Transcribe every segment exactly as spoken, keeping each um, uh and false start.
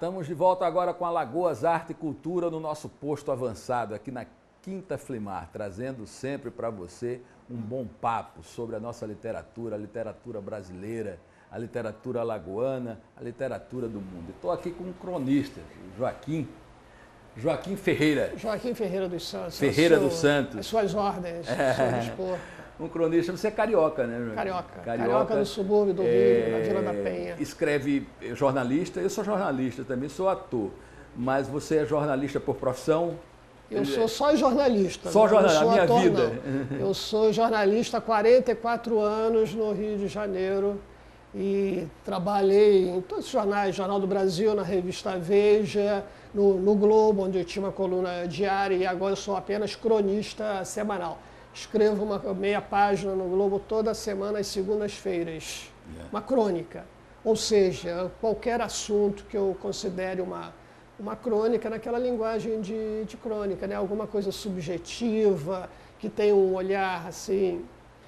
estamos de volta agora com Alagoas Arte e Cultura no nosso posto avançado, aqui na Quinta Flimar, trazendo sempre para você um bom papo sobre a nossa literatura, a literatura brasileira, a literatura alagoana, a literatura do mundo. Estou aqui com um cronista, Joaquim, Joaquim Ferreira. Joaquim Ferreira dos Santos. Ferreira dos Santos. As suas ordens, é, dispor. Um cronista, você é carioca, né, Joaquim? Carioca. Carioca, Carioca do subúrbio do Rio, é, na Vila da Penha. Escreve jornalista, eu sou jornalista também, sou ator, mas você é jornalista por profissão? Eu sou só jornalista. Só jornalista, a minha ator, vida. Não. Eu sou jornalista há quarenta e quatro anos no Rio de Janeiro e trabalhei em todos os jornais, Jornal do Brasil, na revista Veja, no, no Globo, onde eu tinha uma coluna diária, e agora eu sou apenas cronista semanal. Escrevo uma meia página no Globo toda semana, às segundas-feiras. Yeah. Uma crônica. Ou seja, qualquer assunto que eu considere uma, uma crônica naquela linguagem de, de crônica, né? Alguma coisa subjetiva, que tenha um olhar assim,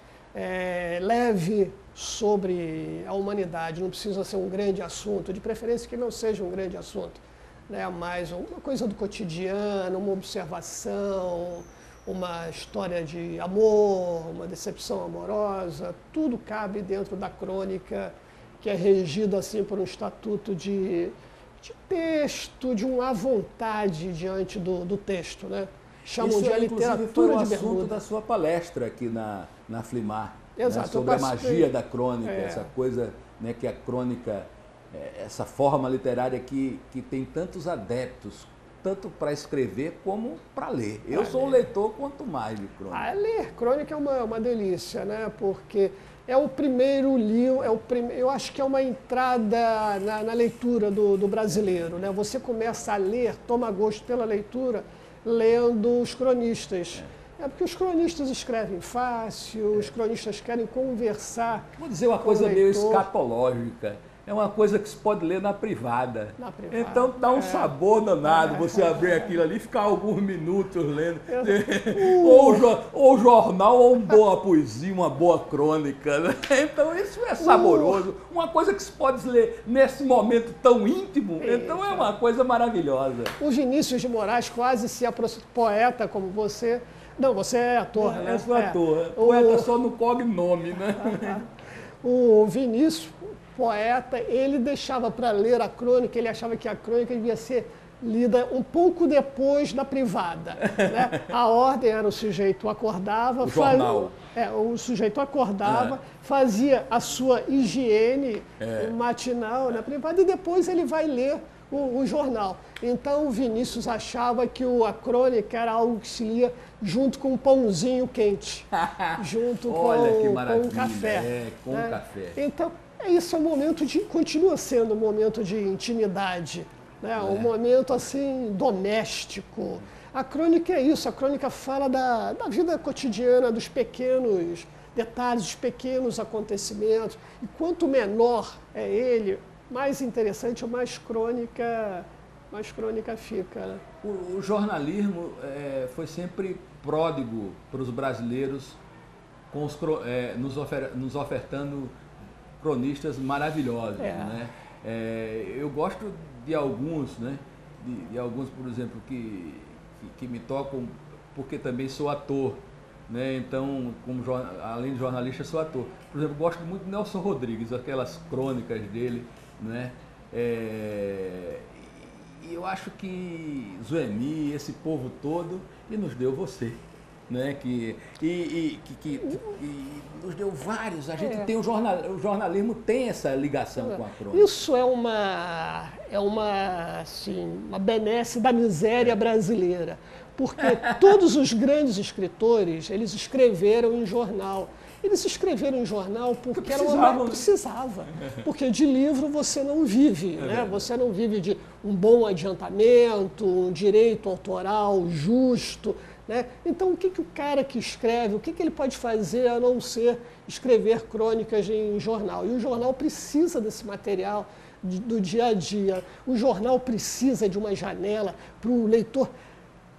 é, leve sobre a humanidade. Não precisa ser um grande assunto, de preferência que não seja um grande assunto, né? Mas uma coisa do cotidiano, uma observação, uma história de amor, uma decepção amorosa, tudo cabe dentro da crônica, que é regida assim por um estatuto de, de texto, de um à vontade diante do, do texto, né? Chamam Isso, de a literatura foi o de assunto bermuda. Da sua palestra aqui na, na Flimar, Exato, né? Sobre a magia da crônica, é. essa coisa, né, que a crônica, essa forma literária que, que tem tantos adeptos, tanto para escrever como para ler. Eu pra sou ler. um leitor quanto mais de crônica. Ah, ler crônica é uma, uma delícia, né? Porque é o primeiro livro, é o prim... eu acho que é uma entrada na, na leitura do, do brasileiro, né? Você começa a ler, toma gosto pela leitura, lendo os cronistas. É, é porque os cronistas escrevem fácil, é. os cronistas querem conversar. Vou dizer uma coisa meio escatológica. É uma coisa que se pode ler na privada. Na privada. Então dá um é. sabor danado é. você abrir aquilo ali e ficar alguns minutos lendo. Uh. ou, ou jornal, ou uma boa poesia, uma boa crônica. Né? Então isso é saboroso. Uh. Uma coisa que se pode ler nesse momento tão íntimo. É. Então é uma coisa maravilhosa. O Vinícius de Moraes quase se aproxima. Poeta como você. Não, você é ator, é, né? Eu sou ator. É. Poeta o... só no cognome, né? O Vinícius, poeta, ele deixava para ler a crônica, ele achava que a crônica devia ser lida um pouco depois da privada. Né? A ordem era o sujeito acordava, o, jornal. Faz, é, o sujeito acordava, é. fazia a sua higiene é. matinal na privada e depois ele vai ler o, o jornal. Então o Vinícius achava que o, a crônica era algo que se lia junto com um pãozinho quente, junto Olha, com, que maravilha. com um café. É, com né? café. Então, isso é um momento de, continua sendo um momento de intimidade, né? É. um momento assim doméstico. A crônica é isso, a crônica fala da, da vida cotidiana, dos pequenos detalhes, dos pequenos acontecimentos. E quanto menor é ele, mais interessante ou mais crônica, mais crônica fica. Né? O, o jornalismo é, foi sempre pródigo para os brasileiros, com os, é, nos, ofer, nos ofertando cronistas maravilhosos, é. né? É, eu gosto de alguns, né? De, de alguns, por exemplo, que, que, que me tocam, porque também sou ator, né? Então, como, além de jornalista, sou ator. Por exemplo, gosto muito de Nelson Rodrigues, aquelas crônicas dele, né? É, e eu acho que Zueni, esse povo todo, e nos deu você. Né, que, e, e, que, que, e nos deu vários, a gente é. tem o, jornal, o jornalismo tem essa ligação é. com a crônica. Isso é uma, é uma, assim, uma benesse da miséria brasileira, porque todos os grandes escritores, eles escreveram em jornal. Eles escreveram em jornal porque era uma, precisava, porque de livro você não vive, é né? Você não vive de um bom adiantamento, um direito autoral justo. Né? Então, o que, que o cara que escreve, o que, que ele pode fazer a não ser escrever crônicas em jornal? E o jornal precisa desse material de, do dia a dia. O jornal precisa de uma janela para o leitor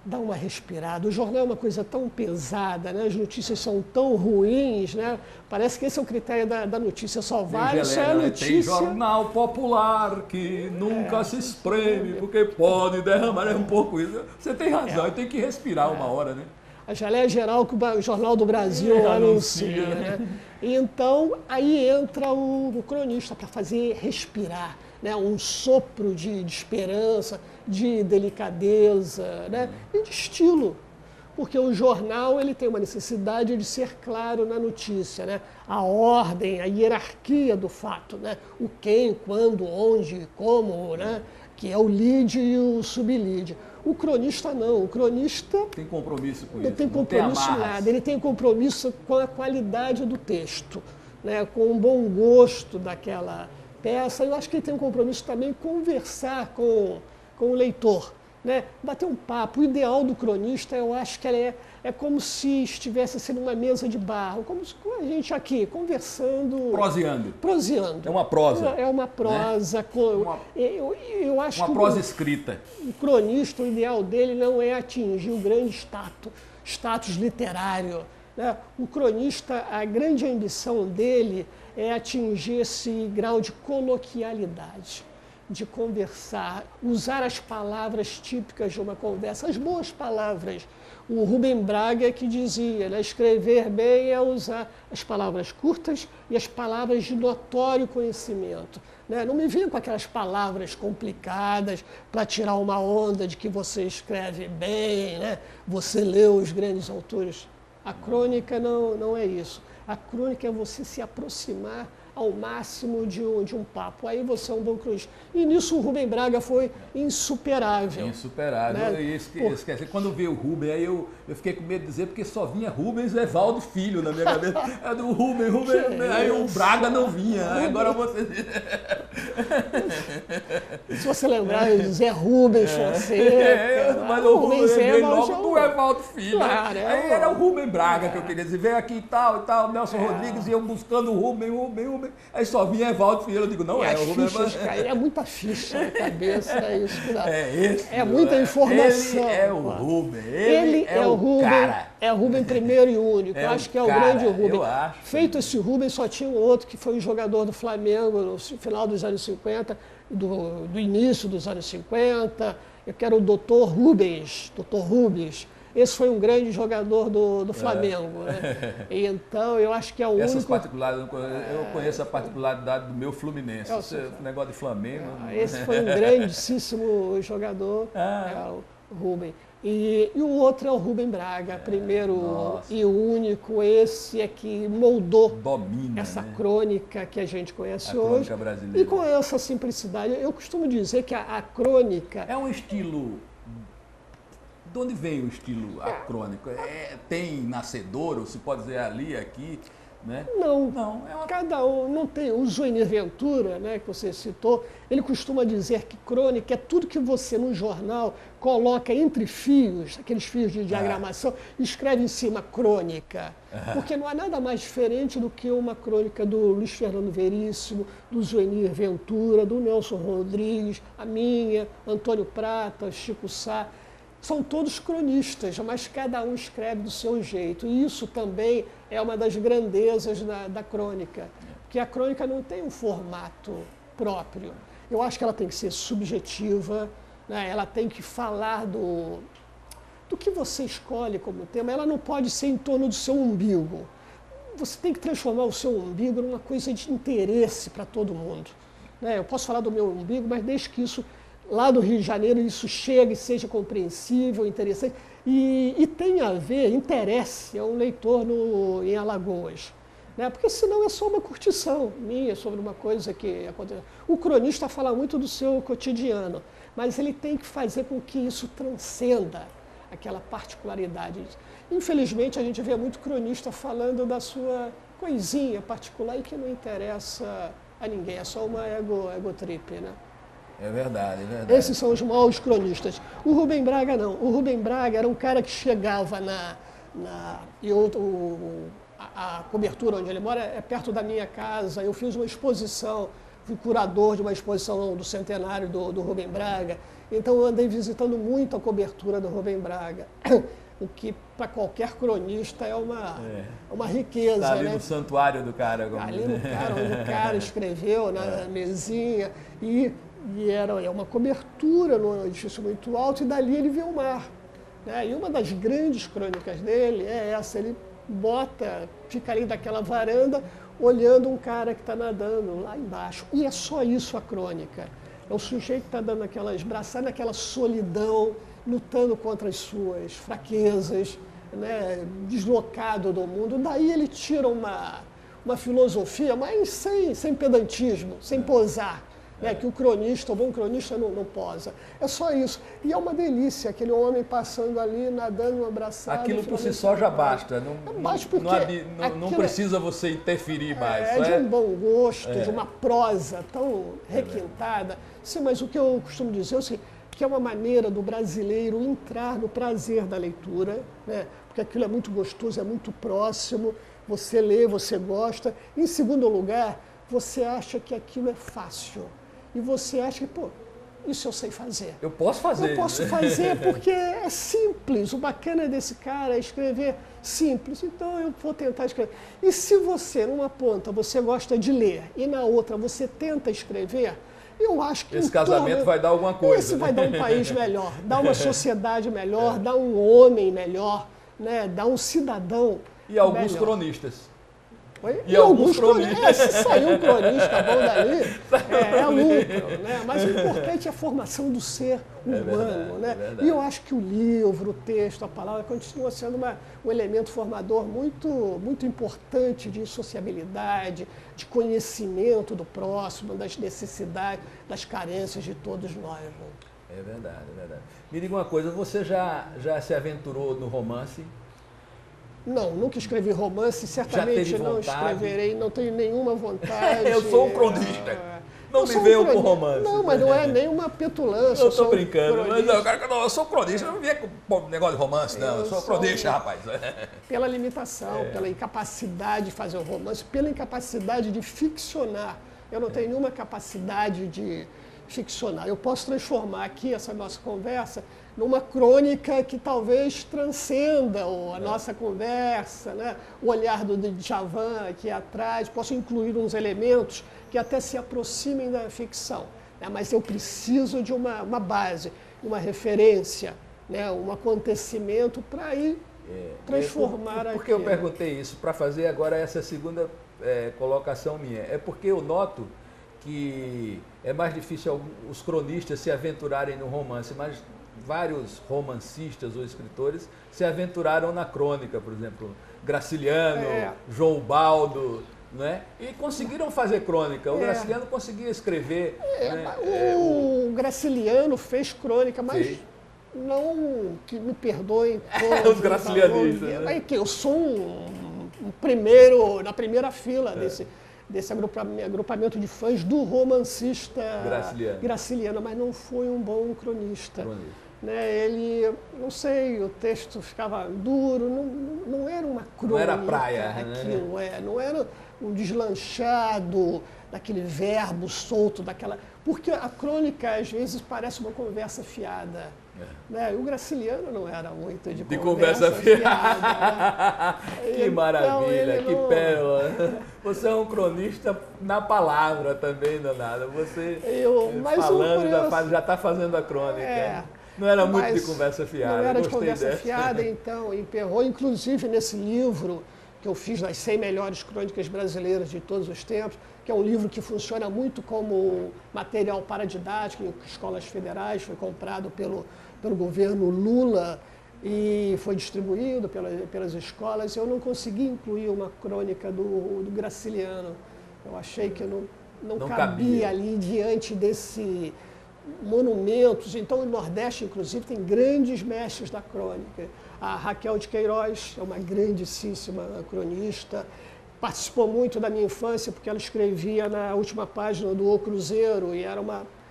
dar uma respirada. O jornal é uma coisa tão pesada, né? As notícias são tão ruins, né? Parece que esse é o critério da, da notícia, só vale se é a notícia... Tem jornal popular que nunca é, se espreme, porque pode derramar, é um pouco isso. Você tem razão, é. tem que respirar é. uma hora, né? A geleia geral que o Jornal do Brasil é, anuncia, né? Então, aí entra o, o cronista para fazer respirar, né? Um sopro de, de esperança, de delicadeza, né? E de estilo. Porque o jornal ele tem uma necessidade de ser claro na notícia, né? A ordem, a hierarquia do fato, né? O quem, quando, onde, como, né? Que é o lead e o sublead. O cronista não, o cronista... Tem compromisso com isso, não tem compromisso com nada, ele tem compromisso com a qualidade do texto, né? Com o bom gosto daquela peça. Eu acho que ele tem um compromisso também conversar com, com o leitor, né? Bater um papo. O ideal do cronista, eu acho que é, é como se estivesse assim, numa mesa de bar, como se, com a gente aqui, conversando... Proseando. Proseando. É uma prosa. É uma prosa. Né? Com, uma, eu, eu acho uma que prosa o, escrita. O cronista, o ideal dele não é atingir o grande status, status literário. Né? O cronista, a grande ambição dele é atingir esse grau de coloquialidade, de conversar, usar as palavras típicas de uma conversa, as boas palavras. O Rubem Braga que dizia, né, escrever bem é usar as palavras curtas e as palavras de notório conhecimento. Né? Não me venha com aquelas palavras complicadas para tirar uma onda de que você escreve bem, né? Você leu os grandes autores. A crônica não, não é isso. A crônica é você se aproximar ao máximo de um, de um papo. Aí você é um bom cronista. E nisso o Rubem Braga foi insuperável. Insuperável. Né? Esque, Por... esqueci. Quando veio o Rubem, aí eu, eu fiquei com medo de dizer, porque só vinha Rubens Evaldo Filho na minha cabeça. É do Rubem, Rubem, que aí isso? O Braga não vinha. Rubem. Agora você... Se você lembrar, Zé Rubens Fonseca. É, mas o Rubem veio logo é do Evaldo Filho. Claro, né? é Aí era o Rubem Braga é. que eu queria dizer. Veio aqui e tal, e tal, Nelson é. Rodrigues, e eu buscando o Rubem, Rubem, Rubem. Aí só vinha Evaldo Filho, eu digo, não é, é o Rubem. É muita ficha na cabeça, é isso que dá. É, esse, é muita informação. Ele é o Rubem, ele, ele é, é o Rubem, cara. É o Rubem primeiro e único, é eu acho que é o cara, grande Rubem. Eu acho. Feito esse Rubem, só tinha um outro que foi um jogador do Flamengo no final dos anos cinquenta, do, do início dos anos cinquenta, eu quero o doutor Rubens, doutor Rubens. Esse foi um grande jogador do, do Flamengo. É. Né? Então, eu acho que é o Essas único... particularidades, eu conheço a particularidade do meu Fluminense. Esse é o negócio de Flamengo. É, esse foi um grandíssimo jogador, ah. é, o Rubem. E, e o outro é o Rubem Braga, é, primeiro nossa. E único. Esse é que moldou Domina, essa né? crônica que a gente conhece a hoje. Brasileira. E com essa simplicidade. Eu costumo dizer que a, a crônica... É um estilo... De onde vem o estilo acrônico? É, tem nascedor, ou se pode dizer ali, aqui, né? Não, não é uma... cada um não tem. O Zuenir Ventura, né, que você citou, ele costuma dizer que crônica é tudo que você no jornal coloca entre fios, aqueles fios de diagramação, ah. e escreve em cima crônica. Ah. Porque não há nada mais diferente do que uma crônica do Luiz Fernando Veríssimo, do Zuenir Ventura, do Nelson Rodrigues, a minha, Antônio Prata, Chico Sá. São todos cronistas, mas cada um escreve do seu jeito. E isso também é uma das grandezas da, da crônica, porque a crônica não tem um formato próprio. Eu acho que ela tem que ser subjetiva, né? Ela tem que falar do, do que você escolhe como tema. Ela não pode ser em torno do seu umbigo. Você tem que transformar o seu umbigo numa coisa de interesse para todo mundo. Né? Eu posso falar do meu umbigo, mas desde que isso... lá do Rio de Janeiro, isso chega e seja compreensível, interessante, e, e tem a ver, interesse a um leitor no, em Alagoas. Né? Porque senão é só uma curtição minha sobre uma coisa que aconteceu. O cronista fala muito do seu cotidiano, mas ele tem que fazer com que isso transcenda aquela particularidade. Infelizmente, a gente vê muito cronista falando da sua coisinha particular e que não interessa a ninguém, é só uma ego, ego trip, né? É verdade, é verdade. Esses são os maus cronistas. O Rubem Braga não. O Rubem Braga era um cara que chegava na... na e outro, o, a, a cobertura onde ele mora é perto da minha casa. Eu fiz uma exposição fui curador de uma exposição do centenário do, do Rubem Braga, então eu andei visitando muito a cobertura do Rubem Braga, o que para qualquer cronista é uma, é. uma riqueza. Tá ali né? no santuário do cara. Como... Ali no cara, onde o cara escreveu, na é. mesinha, e, e era é uma cobertura num edifício muito alto, e dali ele vê o mar. Né? E uma das grandes crônicas dele é essa, ele bota, fica ali daquela varanda, olhando um cara que está nadando lá embaixo. E é só isso a crônica. É o sujeito que está dando aquelas braçadas, aquela solidão, lutando contra as suas fraquezas, né, deslocado do mundo. Daí ele tira uma, uma filosofia, mas sem, sem pedantismo, sem posar. Né, que o cronista, o bom cronista não, não posa. É só isso. E é uma delícia, aquele homem passando ali, nadando, abraçado. Aquilo por si só já basta. Não, é basta porque não, não, não precisa você interferir mais. É, é de um bom gosto, é. de uma prosa tão requintada. Sim, mas o que eu costumo dizer é o seguinte, que é uma maneira do brasileiro entrar no prazer da leitura, né? Porque aquilo é muito gostoso, é muito próximo, você lê, você gosta. Em segundo lugar, você acha que aquilo é fácil. E você acha que, pô, isso eu sei fazer. Eu posso fazer. Eu posso fazer porque é simples. O bacana desse cara é escrever simples. Então eu vou tentar escrever. E se você, numa ponta, você gosta de ler e na outra você tenta escrever, eu acho que... Esse casamento torno, vai dar alguma coisa. Esse vai dar um país melhor, dar uma sociedade melhor, é. dar um homem melhor, né? Dar um cidadão E alguns melhor. cronistas. Oi? E, e alguns cronistas. É, se sair um cronista bom dali, é, é lucro, né? Mas o importante é a formação do ser humano. É verdade, né? É e eu acho que o livro, o texto, a palavra continua sendo uma, um elemento formador muito, muito importante de sociabilidade, de conhecimento do próximo, das necessidades, das carências de todos nós. Né? É verdade, é verdade. Me diga uma coisa, você já, já se aventurou no romance? Não, nunca escrevi romance, certamente não escreverei, não tenho nenhuma vontade. Eu sou um cronista. Não me venham com romance. Não, mas não é nenhuma petulância. Eu estou brincando, mas eu, eu, eu sou cronista, eu não vinha com negócio de romance, não. Eu, eu sou cronista, rapaz. Pela limitação, é. pela incapacidade de fazer o romance, pela incapacidade de ficcionar. Eu não é. tenho nenhuma capacidade de ficcionar. Eu posso transformar aqui essa nossa conversa numa crônica que talvez transcenda a é. nossa conversa, né? O olhar do Djavan aqui atrás, posso incluir uns elementos que até se aproximem da ficção, né? Mas eu preciso de uma, uma base, uma referência, né? Um acontecimento para ir é. transformar aquilo. Por que eu perguntei isso? Para fazer agora essa segunda é, colocação minha. É porque eu noto que é mais difícil os cronistas se aventurarem no romance, mas vários romancistas ou escritores se aventuraram na crônica, por exemplo, Graciliano, é. João Baldo, né? E conseguiram fazer crônica. O é. Graciliano conseguia escrever. É, né? O é, Graciliano fez crônica, mas fez. Não, que me perdoem todos. Os gracilianistas. Né? É que eu sou um, um primeiro, na primeira fila é. desse... desse agrupamento de fãs do romancista Graciliano, Graciliano mas não foi um bom cronista. cronista. Né, ele, não sei, o texto ficava duro, não, não era uma crônica. Não era praia. Aquilo, né? é, não era um deslanchado daquele verbo solto, daquela... Porque a crônica, às vezes, parece uma conversa fiada. É. Né? O Graciliano não era muito de, de conversa, conversa fiada. fiada né? Que maravilha, então, que não... pérola. Você é um cronista na palavra também, danada. Você Eu, falando, um já está fazendo a crônica. É, não era muito de conversa fiada. Não era Gostei de conversa dessa. fiada, então, emperrou. Inclusive, nesse livro que eu fiz das cem melhores crônicas brasileiras de todos os tempos, que é um livro que funciona muito como material paradidático em escolas federais, foi comprado pelo, pelo governo Lula e foi distribuído pela, pelas escolas. Eu não consegui incluir uma crônica do, do Graciliano. Eu achei que não, não, não cabia, cabia ali diante desse monumentos. Então, no Nordeste, inclusive, tem grandes mestres da crônica. A Raquel de Queiroz é uma grandíssima cronista, participou muito da minha infância, porque ela escrevia na última página do O Cruzeiro, e era uma,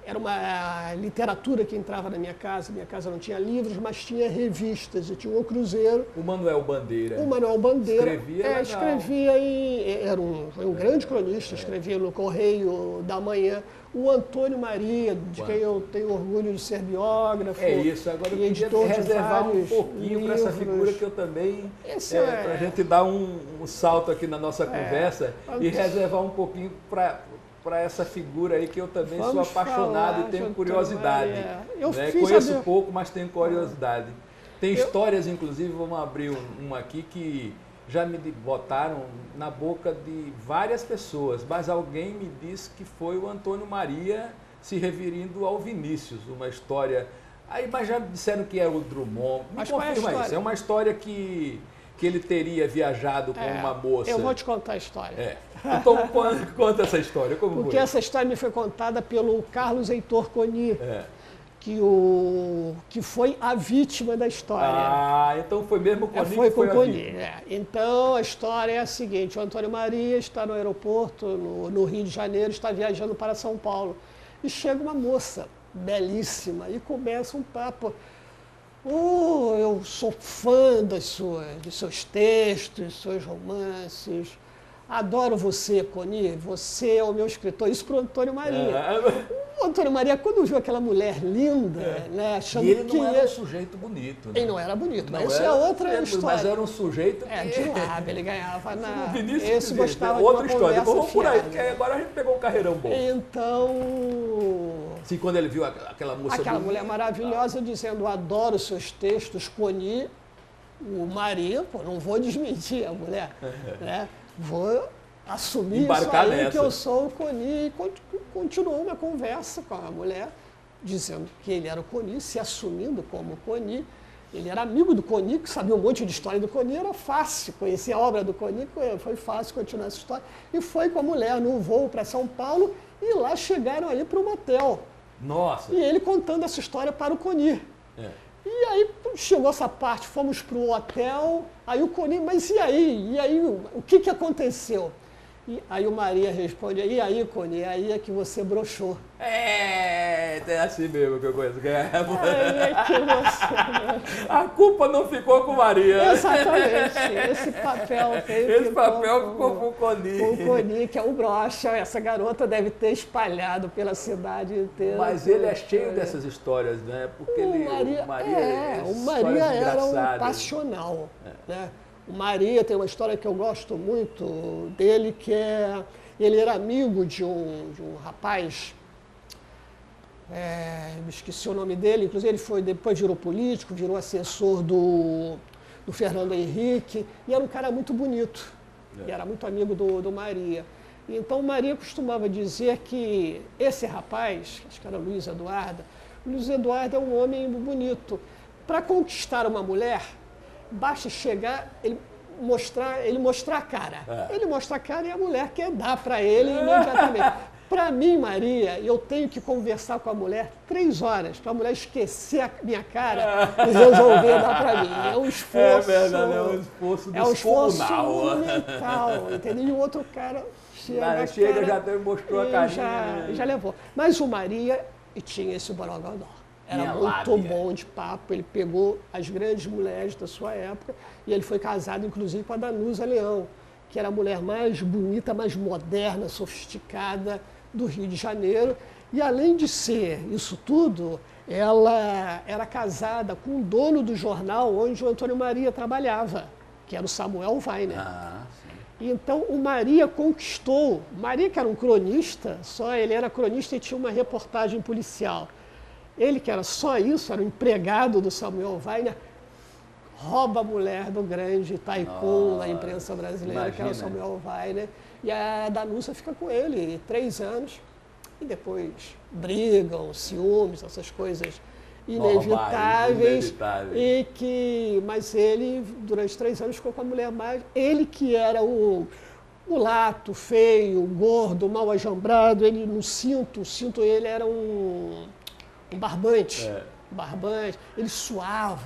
era uma literatura que entrava na minha casa. Minha casa não tinha livros, mas tinha revistas. E tinha o Cruzeiro. O Manuel Bandeira. O Manuel Bandeira. Escrevia é, legal. escrevia em... Era um, foi um grande cronista, escrevia no Correio da Manhã. O Antônio Maria, de quem eu tenho orgulho de ser biógrafo. É isso, agora eu queria reservar um pouquinho para essa figura que eu também, é, é... para a gente dar um, um salto aqui na nossa conversa é, e reservar um pouquinho para para essa figura aí que eu também Vamos sou apaixonado falar, e tenho curiosidade. É. Eu né? Conheço a... pouco, mas tenho curiosidade. Tem eu... histórias, inclusive, vamos abrir um, uma aqui que já me botaram na boca de várias pessoas, mas alguém me disse que foi o Antônio Maria se referindo ao Vinícius, uma história... Aí, mas já disseram que é o Drummond. Me mas confirma é isso. É uma história que, que ele teria viajado com é, uma moça. Eu vou te contar a história. É. Então, conta essa história. Como Porque foi? essa história me foi contada pelo Carlos Heitor Coni. É. Que, o, que foi a vítima da história. Ah, então foi mesmo o Coni é, foi que com foi o Coni. É. Então a história é a seguinte: o Antônio Maria está no aeroporto, no, no Rio de Janeiro, está viajando para São Paulo. E chega uma moça belíssima e começa um papo. Oh, eu sou fã das suas, dos seus textos, dos seus romances. Adoro você, Coni, você é o meu escritor. Isso para o Antônio Maria. É. O Antônio Maria, quando viu aquela mulher linda, é. né, achando e ele que não era um sujeito bonito. Né? Ele não era bonito, não mas isso era, é outra é, história. Mas era um sujeito que... É, de lábio, ele ganhava na... Vinícius, Esse dizer, gostava outra de uma história. Vamos por aí, porque agora a gente pegou um carreirão bom. Então... Sim, quando ele viu aquela moça... Aquela bonita, mulher maravilhosa, dizendo, adoro seus textos, Coni. O Maria, pô, não vou desmentir a mulher, né? Vou... assumir Embarcar isso aí, nessa. que eu sou o Coni, e continuou uma conversa com a mulher, dizendo que ele era o Coni, se assumindo como Coni. Ele era amigo do Coni, que sabia um monte de história do Coni, era fácil conhecer a obra do Coni, foi fácil continuar essa história. E foi com a mulher no voo para São Paulo, e lá chegaram aí para um motel. Nossa! E ele contando essa história para o Coni. É. E aí chegou essa parte, fomos para o hotel, aí o Coni, mas e aí? E aí, o que, que aconteceu? E aí o Maria responde, e aí, Coni, aí é que você broxou. É, é assim mesmo que eu conheço. Aí é que você... A culpa não ficou com Maria. Exatamente. Esse papel veio Esse papel ficou com o Coni. Com o Coni, que é o broxa. Essa garota deve ter espalhado pela cidade inteira. Mas ele é cheio dessas histórias, né? Porque o ele, Maria, o Maria, é, o Maria era um passional, é. né? O Maria tem uma história que eu gosto muito dele, que é... Ele era amigo de um, de um rapaz, é, me esqueci o nome dele, inclusive ele foi, depois virou político, virou assessor do, do Fernando Henrique, e era um cara muito bonito, é. e era muito amigo do, do Maria. Então, Maria costumava dizer que esse rapaz, acho que era Luiz Eduardo, Luiz Eduardo é um homem bonito. Para conquistar uma mulher, basta chegar, ele mostrar, ele mostrar a cara. É. Ele mostra a cara e a mulher quer dar para ele imediatamente. Para mim, Maria, eu tenho que conversar com a mulher três horas, para a mulher esquecer a minha cara e resolver dar para mim. É um esforço. É verdade, é um esforço É um esforço monumental, entendeu? E o outro cara chega, Não, chega cara, já até mostrou a carinha. Já, já levou. Mas o Maria e tinha esse borogodó. Era Minha muito lábia. bom de papo, ele pegou as grandes mulheres da sua época e ele foi casado, inclusive, com a Danusa Leão, que era a mulher mais bonita, mais moderna, sofisticada do Rio de Janeiro. E, além de ser isso tudo, ela era casada com o dono do jornal onde o Antônio Maria trabalhava, que era o Samuel Weiner. Ah, sim. Então, o Maria conquistou, Maria que era um cronista, só ele era cronista e tinha uma reportagem policial. Ele, que era só isso, era o empregado do Samuel Weiner, rouba a mulher do grande tycoon da imprensa brasileira, imagina. Que era o Samuel Weiner, e a Danusa fica com ele três anos, e depois brigam, ciúmes, essas coisas inevitáveis, inevitáveis. E que, mas ele, durante três anos, ficou com a mulher mais... Ele que era o mulato, feio, gordo, mal ajambrado, ele no cinto, o cinto ele era um... um barbante, é. um barbante, ele suava,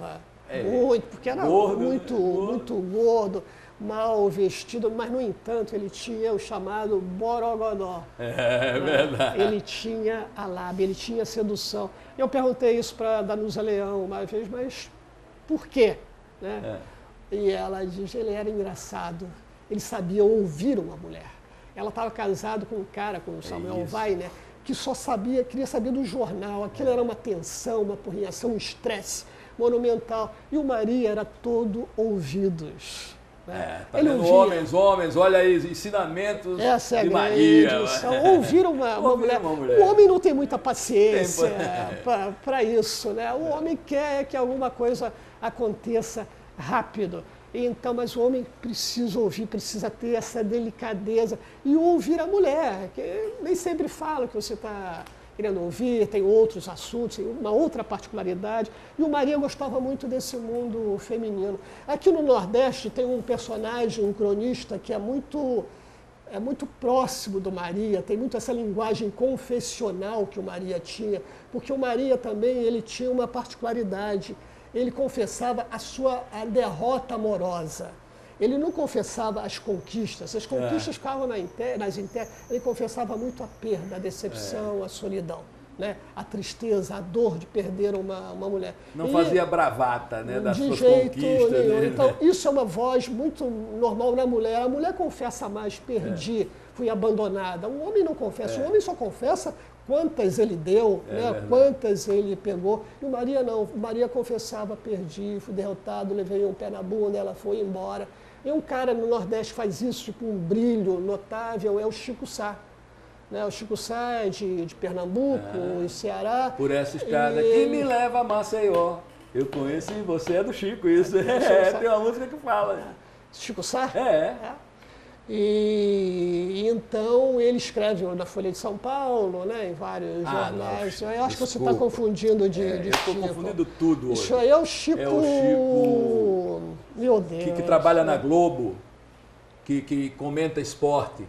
É. Muito, porque era Gordo, muito, gordo. muito gordo, mal vestido, mas, no entanto, ele tinha o chamado borogodó. É, né? verdade. Ele tinha a lábia, ele tinha sedução. Eu perguntei isso para a Danusa Leão uma vez, mas por quê? Né? É. E ela diz, ele era engraçado, ele sabia ouvir uma mulher. Ela estava casada com um cara, com o Samuel isso. Weiner, que só sabia, queria saber do jornal. Aquilo era uma tensão, uma porrinhação, um estresse monumental. E o Maria era todo ouvidos. Né? É, tá Ele vendo? ouvia. Homens, homens, olha aí, ensinamentos Essa é a de grande Maria. lição. Ouvir uma, uma, Ouvir mulher. uma mulher. O homem não tem muita paciência Tem- para isso. Né? O homem quer que alguma coisa aconteça rápido. Então, mas o homem precisa ouvir, precisa ter essa delicadeza e ouvir a mulher, que nem sempre fala o que você está querendo ouvir, tem outros assuntos, tem uma outra particularidade. E o Maria gostava muito desse mundo feminino. Aqui no Nordeste tem um personagem, um cronista, que é muito, é muito próximo do Maria, tem muito essa linguagem confessional que o Maria tinha, porque o Maria também ele tinha uma particularidade. Ele confessava a sua a derrota amorosa. Ele não confessava as conquistas. As conquistas é. ficavam na inter, nas internas. Ele confessava muito a perda, a decepção, é. a solidão, né? A tristeza, a dor de perder uma, uma mulher. Não e, fazia bravata, né, das de suas jeito conquistas. Nenhum. Né? Então, isso é uma voz muito normal na mulher. A mulher confessa mais, perdi, é. fui abandonada. O homem não confessa. É. O homem só confessa quantas ele deu, é, né? Quantas ele pegou. E o Maria não. O Maria confessava, perdi, fui derrotado, levei um pé na bunda, ela foi embora. E um cara no Nordeste faz isso, tipo um brilho notável, é o Chico Sá. Né? O Chico Sá é de, de Pernambuco, ah, em Ceará. Por essa estrada e... que me leva a Maceió. Eu conheci você, é do Chico, isso. É, tem uma música que fala. Chico Sá? É. é. E então ele escreve na Folha de São Paulo, né, em vários ah, jornais. Não, eu acho desculpa. que você está confundindo de, é, de eu Chico. Estou confundindo tudo hoje. Isso aí é o Chico. É o Chico. Meu Deus. Que, que trabalha né? na Globo, que, que comenta esporte.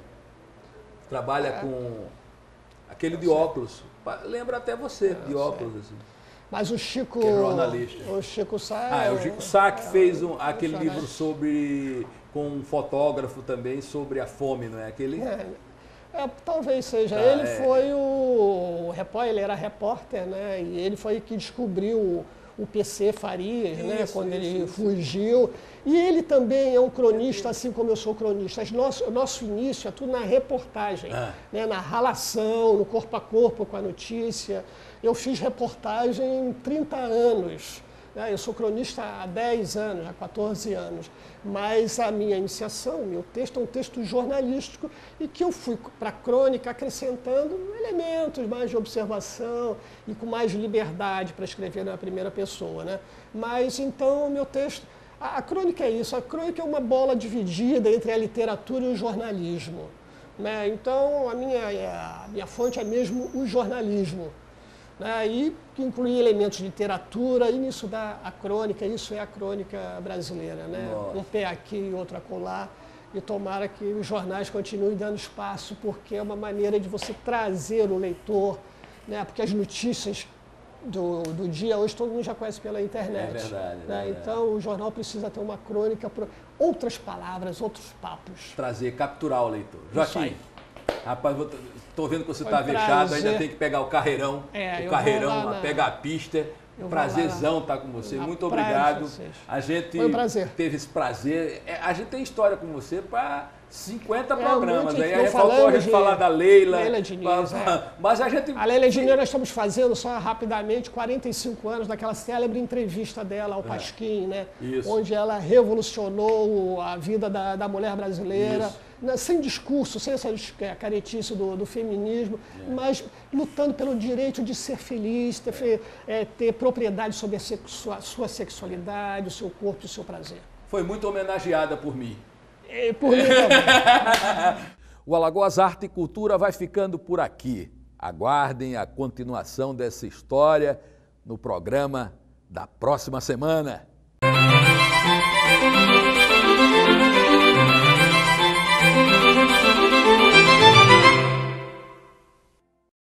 Trabalha é. com aquele de óculos. Lembra até você, é, de óculos. Assim. Mas o Chico. Que é jornalista. O Chico Sá. Ah, é o Chico Sá que é, fez um, aquele é, livro sobre. Com um fotógrafo também sobre a fome, não é aquele? É, é, talvez seja. Ah, ele é. foi o, o repórter, ele era repórter, né? E ele foi que descobriu o, o P C Farias, isso, né? Quando isso, ele isso. fugiu. E ele também é um cronista, assim como eu sou cronista. Nosso, o nosso início é tudo na reportagem, ah. né? Na relação, no corpo a corpo com a notícia. Eu fiz reportagem trinta anos. Eu sou cronista há dez anos, há quatorze anos, mas a minha iniciação, o meu texto é um texto jornalístico e que eu fui para a crônica acrescentando elementos mais de observação e com mais liberdade para escrever na primeira pessoa, né? Mas então o meu texto, a, a crônica é isso, a crônica é uma bola dividida entre a literatura e o jornalismo, né? Então a minha, a minha fonte é mesmo o jornalismo. Né, e que inclui elementos de literatura, e nisso dá a crônica, isso é a crônica brasileira, né? Um pé aqui e outro acolá, e tomara que os jornais continuem dando espaço, porque é uma maneira de você trazer o leitor, né? Porque as notícias do, do dia hoje todo mundo já conhece pela internet. É verdade, né? é verdade. Então o jornal precisa ter uma crônica, outras palavras, outros papos. Trazer, capturar o leitor. Joaquim. Rapaz, estou vendo que você está Foi vexado, prazer. ainda tem que pegar o carreirão, é, o carreirão, na... pegar a pista. Prazerzão estar com você, muito obrigado. A gente Foi um prazer. teve esse prazer. A gente tem história com você para cinquenta é, programas. Aí, aí faltou a gente de falar da Leila. Leila Diniz, pra, é. Mas a gente. A Leila Diniz nós estamos fazendo, só rapidamente, quarenta e cinco anos daquela célebre entrevista dela ao é. Pasquim, né? Isso. Onde ela revolucionou a vida da, da mulher brasileira. Isso. Sem discurso, sem essa caretice do, do feminismo, é. mas lutando pelo direito de ser feliz, ter, é, ter propriedade sobre a sexua, sua sexualidade, o seu corpo e o seu prazer. Foi muito homenageada por mim. E por mim também. O Alagoas Arte e Cultura vai ficando por aqui. Aguardem a continuação dessa história no programa da próxima semana.